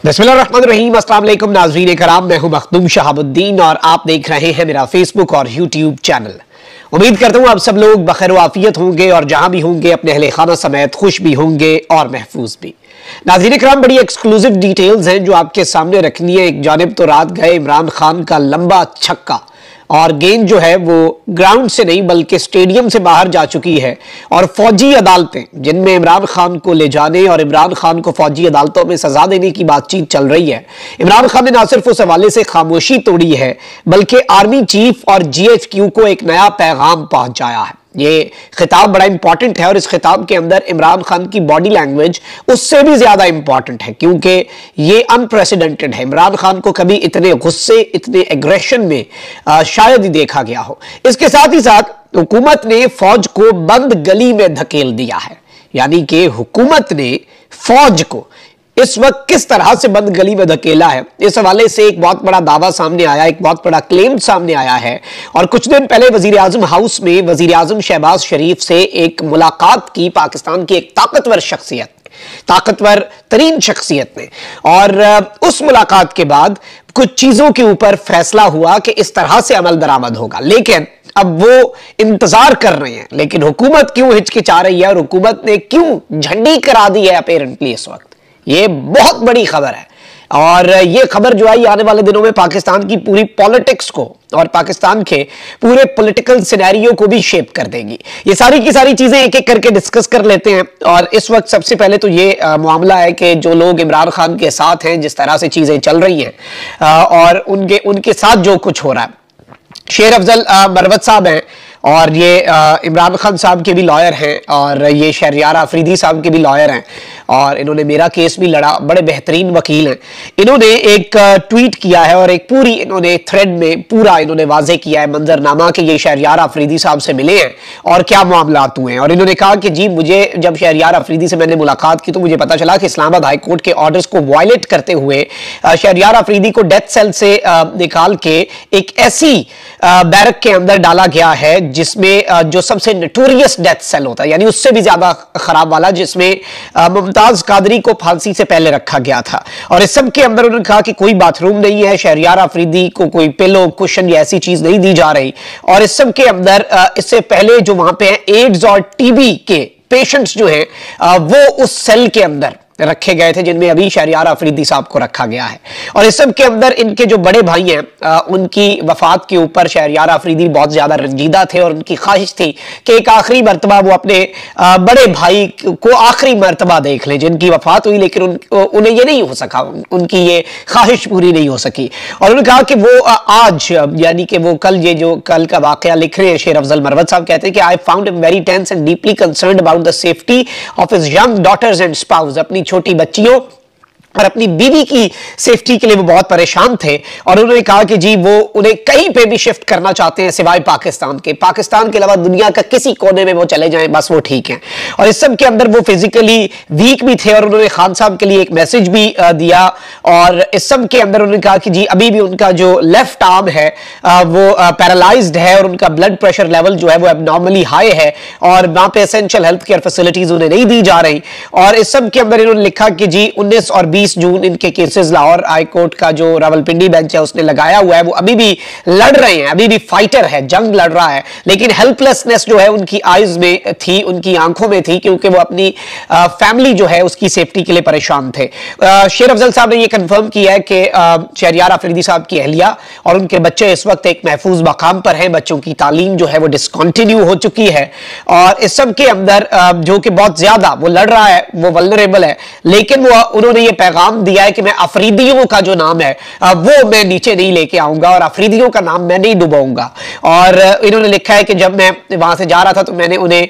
बिस्मिल्लाहिर्रहमानिर्रहीम। अस्सलाम वालेकुम नाज़रीन कराम, मैं हूं मखदूम शहाबुद्दीन और आप देख रहे हैं मेरा फेसबुक और यूट्यूब चैनल। उम्मीद करता हूं आप सब लोग बखैर आफियत होंगे और जहां भी होंगे अपने अहले खाना समेत खुश भी होंगे और महफूज भी। नाज़रीन कराम, बड़ी एक्सक्लूसिव डिटेल्स हैं जो आपके सामने रखनी है। एक जानिब तो रात गए इमरान खान का लंबा छक्का और गेंद जो है वो ग्राउंड से नहीं बल्कि स्टेडियम से बाहर जा चुकी है और फौजी अदालतें जिनमें इमरान खान को ले जाने और इमरान खान को फौजी अदालतों में सजा देने की बातचीत चल रही है। इमरान खान ने ना सिर्फ उस हवाले से खामोशी तोड़ी है बल्कि आर्मी चीफ और GHQ को एक नया पैगाम पहुंचाया है। ये खिताब बड़ा इंपॉर्टेंट है और इस खिताब के अंदर इमरान खान की बॉडी लैंग्वेज उससे भी ज्यादा इंपॉर्टेंट है क्योंकि ये अनप्रेसिडेंटेड है। इमरान खान को कभी इतने गुस्से, इतने एग्रेशन में शायद ही देखा गया हो। इसके साथ ही साथ हुकूमत ने फौज को बंद गली में धकेल दिया है, यानी कि हुकूमत ने फौज को इस वक्त किस तरह से बंद गली में धकेला है, इस हवाले से एक बहुत बड़ा दावा सामने आया, एक बहुत बड़ा क्लेम सामने आया है। और कुछ दिन पहले वजीर आजम हाउस में वजीर आजम शहबाज शरीफ से एक मुलाकात की पाकिस्तान की एक ताकतवर शख्सियत, ताकतवर तरीन शख्सियत ने, और उस मुलाकात के बाद कुछ चीजों के ऊपर फैसला हुआ कि इस तरह से अमल दरामद होगा। लेकिन अब वो इंतजार कर रहे हैं, लेकिन हुकूमत क्यों हिचकिचा रही है और हुकूमत ने क्यों झंडी करा दी है अपेरेंटली इस वक्त, ये बहुत बड़ी खबर है। और ये खबर जो है आने वाले दिनों में पाकिस्तान की पूरी पॉलिटिक्स को और पाकिस्तान के पूरे पॉलिटिकल सिनेरियो को भी शेप कर देगी। ये सारी की सारी चीजें एक एक करके डिस्कस कर लेते हैं। और इस वक्त सबसे पहले तो ये मामला है कि जो लोग इमरान खान के साथ हैं, जिस तरह से चीजें चल रही हैं और उनके साथ जो कुछ हो रहा है। शेर अफजल मरवत साहब हैं और ये इमरान खान साहब के भी लॉयर हैं और ये शहरयार अफरीदी साहब के भी लॉयर हैं और इन्होंने मेरा केस भी लड़ा, बड़े बेहतरीन वकील हैं। इन्होंने एक ट्वीट किया है और एक पूरी इन्होंने थ्रेड में पूरा इन्होंने वाजे किया है मंजरनामा कि ये शहरयार अफरीदी साहब से मिले हैं और क्या मामला हुए हैं। और इन्होंने कहा कि जी, मुझे जब शहरयार अफरीदी से मैंने मुलाकात की तो मुझे पता चला कि इस्लामाबाद हाई कोर्ट के ऑर्डर्स को वायलेट करते हुए शहरयार अफरीदी को डेथ सेल से निकाल के एक ऐसी बैरक के अंदर डाला गया है जिसमें जो सबसे नोटोरियस डेथ सेल होता है, यानी उससे भी ज्यादा खराब वाला, जिसमें मुमताज कादरी को फांसी से पहले रखा गया था। और इस सब के अंदर उन्होंने कहा कि कोई बाथरूम नहीं है, शहरयार अफरीदी को कोई पिलो, कुशन या ऐसी चीज नहीं दी जा रही। और इस सब के अंदर इससे पहले जो वहां पे एड्स और TB के पेशेंट्स जो हैं वो उस सेल के अंदर रखे गए थे जिनमें अभी शहरयार अफरीदी साहब को रखा गया है। और इस सब के अंदर इनके जो बड़े भाई हैं उनकी वफात के ऊपर शहरयार अफरीदी बहुत ज्यादा रंजीदा थे और उनकी ख्वाहिश थी कि एक आखिरी मरतबा वो अपने बड़े भाई को आखिरी मरतबा देख लें, जिनकी वफात हुई लेकिन उन्हें ये नहीं हो सका, उनकी ये ख्वाहिश पूरी नहीं हो सकी। और उन्होंने कहा कि वो आज यानी कि वो कल, ये जो कल का वाकया लिख रहे हैं शेर अफजल मरवत साहब, कहते हैं कि I found him very tense and deeply concerned about the safety of his young daughters and spouse. अपनी छोटी बच्चियों और अपनी बीवी की सेफ्टी के लिए वो बहुत परेशान थे और उन्होंने कहा कि जी वो उन्हें कहीं पे भी शिफ्ट करना चाहते हैं सिवाय पाकिस्तान के अलावा दुनिया का किसी कोने में वो चले जाएं, बस वो ठीक हैं। और इस सब के अंदर वो फिजिकली वीक भी थे और उन्होंने खान साहब के लिए एक मैसेज भी दिया। और इस सब के अंदर उन्होंने कहा कि जी अभी भी उनका जो लेफ्ट आर्म है वो पैरालाइज्ड है और उनका ब्लड प्रेशर लेवल जो है वो एबनॉर्मली हाई है और वहां पे एसेंशियल हेल्थ केयर फैसिलिटीज उन्हें नहीं दी जा रही। और इस सब के अंदर इन्होंने लिखा कि जी 19 और 20 जून इनके केसेस लाहौर हाई कोर्ट का जो रावलपिंडी बेंच है उसने लगाया हुआ है, वो अभी भी लड़ रहे हैं, अभी भी फाइटर है, जंग लड़ रहा है, लेकिन हेल्पलेसनेस जो है उनकी आईज में थी, उनकी आंखों में थी, क्योंकि वो अपनी फैमिली जो है उसकी सेफ्टी के लिए परेशान थे। शेर अफजल साहब ने यह कंफर्म किया है कि शहरयार अफरीदी साहब की अहलिया और उनके बच्चे इस वक्त एक महफूज मकाम पर हैं। बच्चों की तालीम जो है वो डिसकंटिन्यू हो चुकी है और इस सब के अंदर जो कि बहुत ज्यादा वो लड़ रहा है, वो वल्नरेबल है, लेकिन वो उन्होंने ये पैगाम दिया है कि मैं अफरीदियों का जो नाम है वो मैं नीचे नहीं लेके आऊंगा और अफरीदियों का नाम मैं नहीं डुबाऊंगा। और इन्होंने लिखा है कि जब मैं वहां से जा रहा था तो मैंने उन्हें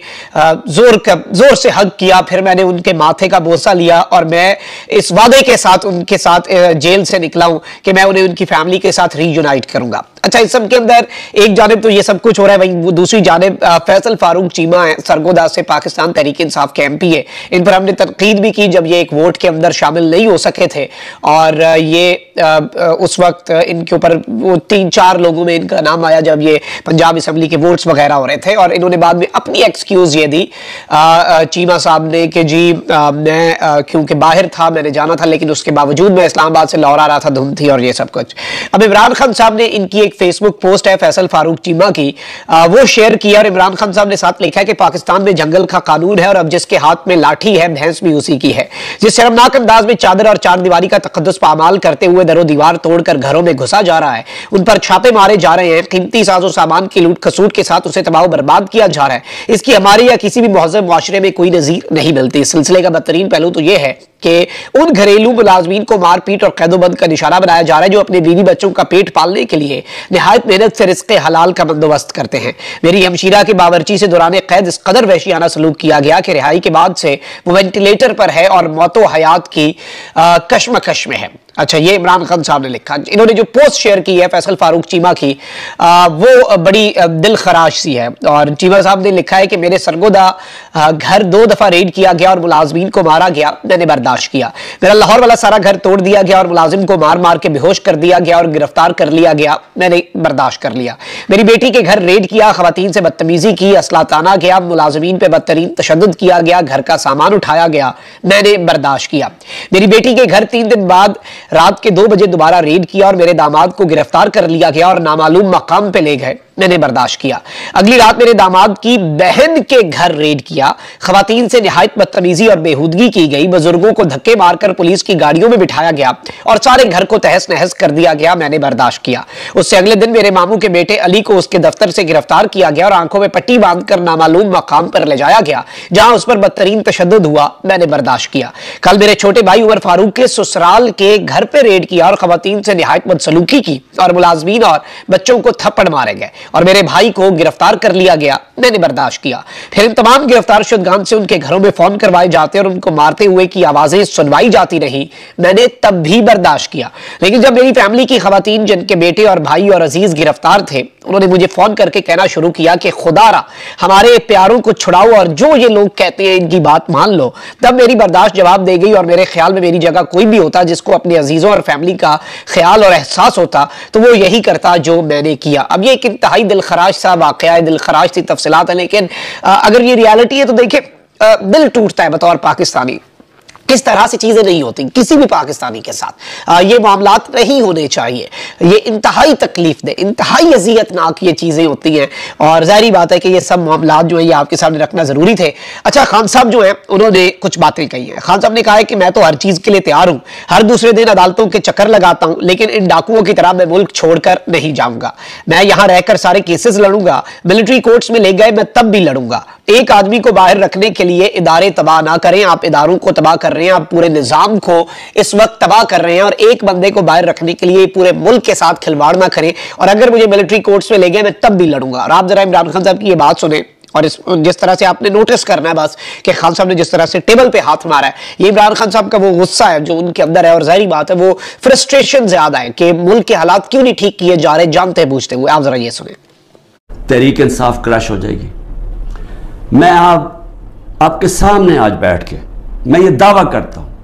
जोर से हग किया, फिर मैंने उनके माथे का बोसा लिया और मैं इस वादे के साथ उनके साथ जेल से निकला हूं कि मैं उन्हें उनकी फैमिली के साथ रीयूनाइट करूंगा। अच्छा, इस सब के अंदर एक जानिब तो ये सब कुछ हो रहा है, वहीं दूसरी जानिब फैसल फारूक चीमा है, सरगोदा से, पाकिस्तान तहरीक इंसाफ के MP है। इन पर हमने तनकीद भी की जब ये एक वोट के अंदर शामिल नहीं हो सके थे और ये उस वक्त इनके ऊपर वो 3-4 लोगों में इनका नाम आया जब ये पंजाब असेंबली के वोट्स वगैरह हो रहे थे, और इन्होंने बाद में अपनी एक्सक्यूज ये दी चीमा साहब ने कि जी मैं क्योंकि बाहर था, मैंने जाना था, लेकिन उसके बावजूद मैं इस्लामाबाद से लाहौर आ रहा था, धुंध थी और ये सब कुछ। अब इमरान खान साहब ने इनकी एक फेसबुक पोस्ट है फैसल फारूक चीमा की, वो शेयर किया और इमरान खान साहब ने साथ लिखा है कि पाकिस्तान में जंगल का कानून है और अब जिसके हाथ में लाठी है भैंस भी उसी की है। जिस शर्मनाक अंदाज में चादर और चार दीवारी का तकद्दुस पामाल करते हुए दरो दीवार तोड़कर घरों में घुसा जा रहा है, उन पर छापे मारे जा रहे हैं, कीमती साजो सामान की लूट खसूट के साथ उसे तबाह बर्बाद किया जा रहा है, इसकी हमारे या किसी भी महज़ब मुआशरे में कोई नजीर नहीं मिलती। इस सिलसिले का बदतरीन पहलू तो यह है कि उन घरेलू मुलाजमीन को मारपीट और कैदोबंद का निशाना बनाया जा रहा है जो अपने बीवी बच्चों का पेट पालने के लिए निहायत मेहनत से रिज़्क़े हलाल का बंदोबस्त करते हैं। मेरी हमशीरा के बावर्ची से दौरान कैद इस कदर वहशियाना सलूक किया गया कि रिहाई के बाद से वो वेंटिलेटर पर है और मौतो हयात की कश्मकश में है। अच्छा, ये इमरान खान साहब ने लिखा। इन्होंने जो पोस्ट शेयर की है फैसल फारूक चीमा की, वो बड़ी दिल खराश सी है, और चीमा साहब ने लिखा है कि मेरे सरगोदा घर 2 दफा रेड किया गया और मुलाजमीन को मारा गया, मैंने बर्दाश्त किया। मेरा लाहौर वाला सारा घर तोड़ दिया गया और मुलाजिम को मार मार के बेहोश कर दिया गया और गिरफ्तार कर लिया गया, मैंने बर्दाश्त कर लिया। मेरी बेटी के घर रेड किया, खवातीन से बदतमीजी की, असला ताना गया, मुलाजमीन पे बदतरीन तशद्दुद किया गया, घर का सामान उठाया गया, मैंने बर्दाश्त किया। मेरी बेटी के घर 3 दिन बाद रात के 2 बजे दोबारा रेड किया और मेरे दामाद को गिरफ्तार कर लिया गया और नामालूम मकाम पे ले गए, मैंने बर्दाश्त किया। अगली रात मेरे दामाद की बहन के घर रेड किया, खवातीन से निहायत बदतमीजी और बेहूदगी की गई, बुजुर्गों को धक्के मारकर पुलिस की गाड़ियों में बिठाया गया और सारे घर को तहस नहस कर दिया गया, मैंने बर्दाश्त किया। उससे अगले दिन मेरे मामू के बेटे अली को उसके दफ्तर से गिरफ्तार किया गया और आंखों में पट्टी बांधकर नामालूम मकाम पर ले जाया गया जहां उस पर बदतरीन तशद्दुद हुआ, मैंने बर्दाश्त किया। कल मेरे छोटे भाई उमर फारूक के ससुराल के घर पे रेड किया और खवातीन से निहायत बदसलूकी की और मुलाजमीन और बच्चों को थप्पड़ मारे गए और मेरे भाई को गिरफ्तार कर लिया गया, मैंने बर्दाश्त किया। फिर इन तमाम गिरफ्तार शुदगान से उनके घरों में फोन करवाए जाते और उनको मारते हुए की आवाजें सुनवाई जाती रही, मैंने तब भी बर्दाश्त किया। लेकिन जब मेरी फैमिली की खवातीन जिनके बेटे और भाई और अजीज गिरफ्तार थे, उन्होंने मुझे फोन करके कहना शुरू किया कि खुदारा हमारे प्यारों को छुड़ाओ और जो ये लोग कहते हैं इनकी बात मान लो, तब मेरी बर्दाश्त जवाब दे गई और मेरे ख्याल में मेरी जगह कोई भी होता जिसको अपने अजीजों और फैमिली का ख्याल और एहसास होता तो वो यही करता जो मैंने किया। अब ये एक इंतहाई दिल खराश सा वाकया है, दिल खराश सी तफसीलात है, लेकिन अगर ये रियलिटी है तो देखिए दिल टूटता है बतौर पाकिस्तानी। किस तरह से चीजें नहीं होती किसी भी पाकिस्तानी के साथ, ये मामलात नहीं होने चाहिए, ये इंतहाई तकलीफ दे, इंतहाई अजियतनाक ये चीजें होती हैं और जाहिर बात है कि ये सब मामलात जो है ये आपके सामने रखना जरूरी थे। अच्छा, खान साहब जो है उन्होंने कुछ बातें कही हैं। खान साहब ने कहा है कि मैं तो हर चीज के लिए तैयार हूं, हर दूसरे दिन अदालतों के चक्कर लगाता हूं, लेकिन इन डाकुओं की तरह मैं मुल्क छोड़कर नहीं जाऊंगा। मैं यहां रहकर सारे केसेस लड़ूंगा, मिलिट्री कोर्ट्स में ले गए मैं तब भी लड़ूंगा। एक आदमी को बाहर रखने के लिए इदारे तबाह ना करें, आप इदारों को तबाह कर रहे हैं, आप पूरे निजाम को इस वक्त तबाह कर रहे हैं और एक बंदे को बाहर रखने के लिए पूरे मुल्क के साथ खिलवाड़ ना करें और अगर मुझे मिलिट्री कोर्ट्स में ले गए मैं तब भी लड़ूंगा। और आप जरा इमरान खान साहब की ये बात सुने और जिस तरह से आपने नोटिस करना है बस कि खान साहब ने जिस तरह से टेबल पे हाथ मारा है, ये इमरान खान साहब का वो गुस्सा है जो उनके अंदर है और जाहिर बात है वो फ्रस्ट्रेशन ज्यादा है कि मुल्क के हालात क्यों नहीं ठीक किए जा रहे जानते बूझते हुए। आप जरा ये सुने। तहरीक इंसाफ क्रश हो जाएगी। मैं आपके सामने आज बैठ के मैं ये दावा करता हूं,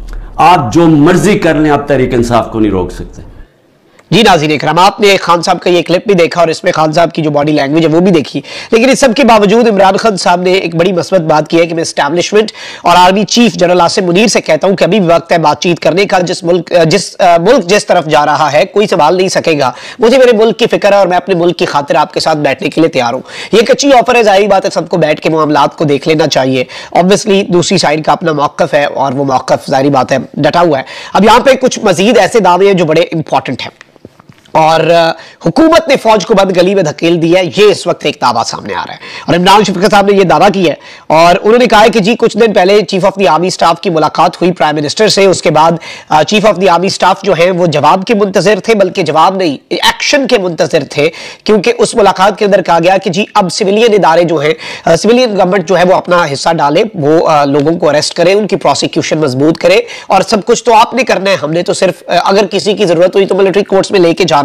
आप जो मर्जी कर लें, आप तहरीक इंसाफ को नहीं रोक सकते। जी नाज़रीन इकराम, आपने खान साहब का ये क्लिप भी देखा और इसमें खान साहब की जो बॉडी लैंग्वेज है वो भी देखी, लेकिन इस सब के बावजूद इमरान खान साहब ने एक बड़ी मस्बत बात की है कि मैं एस्टैब्लिशमेंट और army chief general Asim Munir से कहता हूं कि अभी वक्त है बातचीत करने का। जिस मुल्क जिस तरफ जा रहा है कोई संभाल नहीं सकेगा। मुझे मेरे मुल्क की फिक्र है और मैं अपने मुल्क की खातिर आपके साथ बैठने के लिए तैयार हूं। ये एक अच्छी ऑफर है, जाहिर बात है सबको बैठ के मामलात को देख लेना चाहिए। ऑब्वियसली दूसरी साइड का अपना मौकफ है और वो मौकफ जाहिर बात है डटा हुआ है। अब यहाँ पे कुछ मजीद ऐसे दावे हैं जो बड़े इंपॉर्टेंट हैं और हुकूमत ने फौज को बंद गली में धकेल दिया है, ये इस वक्त एक दावा सामने आ रहा है और इमरान शफीक साहब ने ये दावा किया है और उन्होंने कहा है कि जी कुछ दिन पहले chief of the army staff की मुलाकात हुई प्राइम मिनिस्टर से। उसके बाद chief of the army staff जो है वो जवाब के मुंतजर थे, बल्कि जवाब नहीं एक्शन के मुंतजर थे, क्योंकि उस मुलाकात के अंदर कहा गया कि जी अब सिविलियन इदारे जो है, सिविलियन गवर्नमेंट जो है वो अपना हिस्सा डाले, वो लोगों को अरेस्ट करे, उनकी प्रोसिक्यूशन मजबूत करे और सब कुछ तो आपने करना है, हमने तो सिर्फ अगर किसी की जरूरत हुई तो मिलिट्री कोर्ट्स में लेके जाना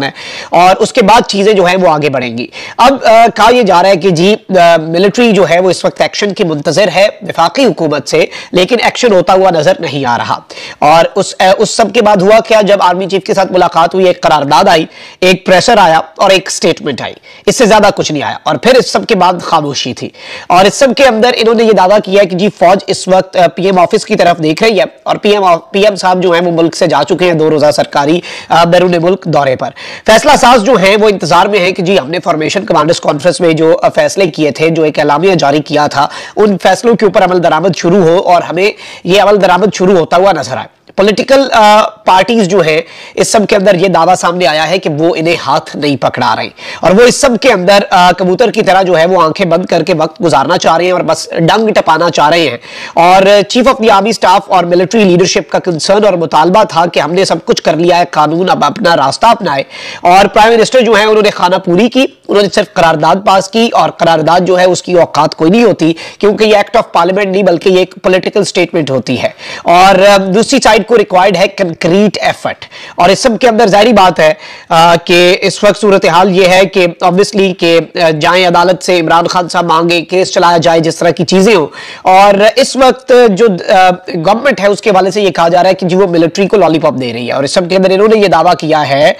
है और उसके बाद चीजें जो है वो आगे बढ़ेंगी। अब कहा यह जा रहा है कि जी मिलिट्री जो है वो इस वक्त एक्शन की मुंतजर है वफाकी हुकूमत से, लेकिन एक्शन होता हुआ नजर नहीं आ रहा। और उस सब के बाद हुआ क्या, जब आर्मी चीफ के साथ मुलाकात हुई, एक करारदाद आई, एक प्रेशर आया और एक स्टेटमेंट आई, इससे ज्यादा कुछ नहीं आया। और फिर इस सब के बाद खामोशी थी। और इस सब के अंदर इन्होंने ये दावा किया कि जी फौज इस वक्त पीएम ऑफिस की तरफ देख रही है और पीएम साहब जो है वो मुल्क से जा चुके हैं 2 रोजा सरकारी बैरून मुल्क दौरे पर। फैसला साज जो है वो इंतजार में है कि जी हमने फॉर्मेशन कमांडर्स कॉन्फ्रेंस में जो फैसले किए थे, जो एक एलामिया जारी किया था, उन फैसलों के ऊपर अमल दरामद शुरू हो और हमें ये अमल दरामद शुरू होता हुआ नजर आए। पॉलिटिकल पार्टीज जो है इस सब के अंदर ये दावा सामने आया है कि वो इन्हें हाथ नहीं पकड़ा रहे और वो इस सब के अंदर कबूतर की तरह जो है वो आंखें बंद करके वक्त गुजारना चाह रहे हैं और बस डंग टपाना चाह रहे हैं। और chief of the army staff और मिलिट्री लीडरशिप का कंसर्न और मुतालबा था कि हमने सब कुछ कर लिया है, कानून अब अपना रास्ता अपनाए। और प्राइम मिनिस्टर जो है उन्होंने खाना पूरी की, उन्होंने सिर्फ करारदाद पास की और करारदाद जो है उसकी औकात कोई नहीं होती, क्योंकि ये एक्ट ऑफ पार्लियामेंट नहीं बल्कि ये एक पॉलिटिकल स्टेटमेंट होती है। और दूसरी साइड को रिक्वायर्ड है कंक्रीट एफर्ट। और इस सब के अंदर जाहिर बात है कि इस वक्त सूरत हाल ये है कि ऑब्वियसली कि जाएं अदालत से, इमरान खान साहब मांगे, केस चलाया जाए, जिस तरह की चीजें हो। और इस वक्त जो गवर्नमेंट है उसके हवाले से ये कहा जा रहा है कि जी वो मिलिट्री को लॉलीपॉप दे रही है। और इस सब के अंदर इन्होंने ये दावा किया है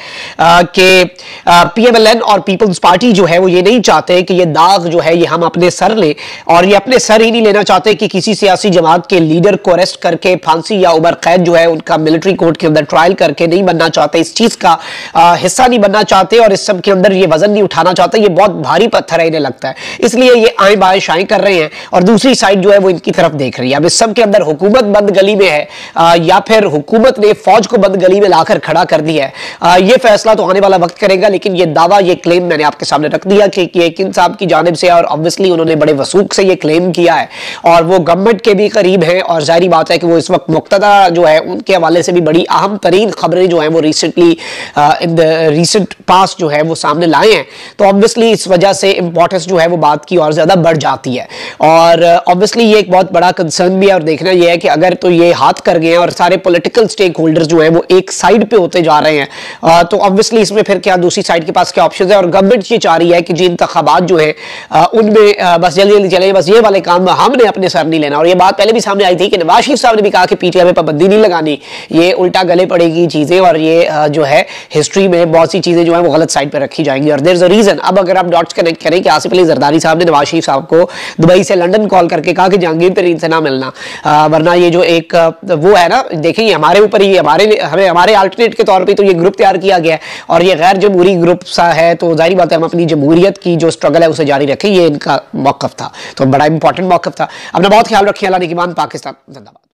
कि पीएमएलएन और पीपल्स पार्टी जो है वो ये नहीं चाहते कि ये दाग जो है ये हम अपने सर ले, और ये अपने सर ही नहीं लेना चाहते कि किसी सियासी जमात के लीडर को अरेस्ट करके फांसी या उम्र कैद जो है उनका मिलिट्री कोर्ट के अंदर ट्रायल करके नहीं बनना चाहते, इस चीज का हिस्सा नहीं बनना चाहते और इस सब के अंदर ये वजन नहीं उठाना चाहते। ये बहुत भारी पत्थर है इन्हें लगता है, इसलिए ये आए बाएं शाएं कर रहे हैं और दूसरी साइड जो है वो इनकी तरफ देख रही है। अब इस सब के अंदर हुकूमत बंद गली में है या फिर हुकूमत ने फौज को बंद गली में लाकर खड़ा कर दिया है, ये फैसला तो आने वाला वक्त करेगा। लेकिन ये दावा, ये क्लेम मैंने आपके सामने रख दिया कि यकीन साहब की जानिब से, और ऑब्वियसली उन्होंने बड़े वसूख से ये क्लेम किया है और वो गवर्नमेंट के भी करीब है। और जाहिर बात है कि वो इस वक्त मुक्तदा जो है उनके हवाले से भी बड़ी अहम तरीन खबरें जो हैं वो recently in the recent past जो है वो सामने लाए हैं। तो ऑब्वियसली इस वजह से इंपॉर्टेंस जो है वो बात की और ज्यादा बढ़ जाती है। और ऑब्वियसली ये एक बहुत बड़ा कंसर्न भी है और देखना ये है कि अगर तो ये हाथ कर गए हैं और सारे पॉलिटिकल स्टेक होल्डर्स जो हैं वो एक साइड पे होते जा रहे हैं, तो ऑब्वियसली इसमें फिर क्या दूसरी साइड के पास क्या ऑप्शन है। और गवर्नमेंट ये चाह रही है कि जी इंतखाबात जो है उनमें बस जल्दी जल्दी चले, बस ये वाले काम हमने अपने सर नहीं लेना। और ये बात पहले भी सामने आई थी कि नवाज शरीफ साहब ने भी कहा कि पीटीआई पे पाबंदी नहीं लगानी, ये उल्टा गले पड़ेगी चीजें और ये जो है हिस्ट्री में बहुत सी चीजें जो है वो गलत साइड पर रखी जाएंगी। और देयर इज अ रीजन। अब अगर आप डॉट्स कनेक्ट करें कि आसिफ अली जरदारी साहब ने नवाज शरीफ साहब को दुबई से लंदन कॉल करके कहा कि जहांगीर तरीन से ना मिलना, वरना ये जो एक वो है ना, देखिए हमारे ऊपर ही हमारे अल्टरनेट के तौर पर तो ये ग्रुप तैयार किया गया है और ये गैर जमहूरी ग्रुप सा है, तो जाहिर बात है हम अपनी जमहूरियत की जो स्ट्रगल है उसे जारी रखें। ये इनका मौकफ था, तो बड़ा इंपॉर्टेंट मौकफ था। अपना बहुत ख्याल रखिए। अल्लाह निगहबान। पाकिस्तान जिंदाबाद।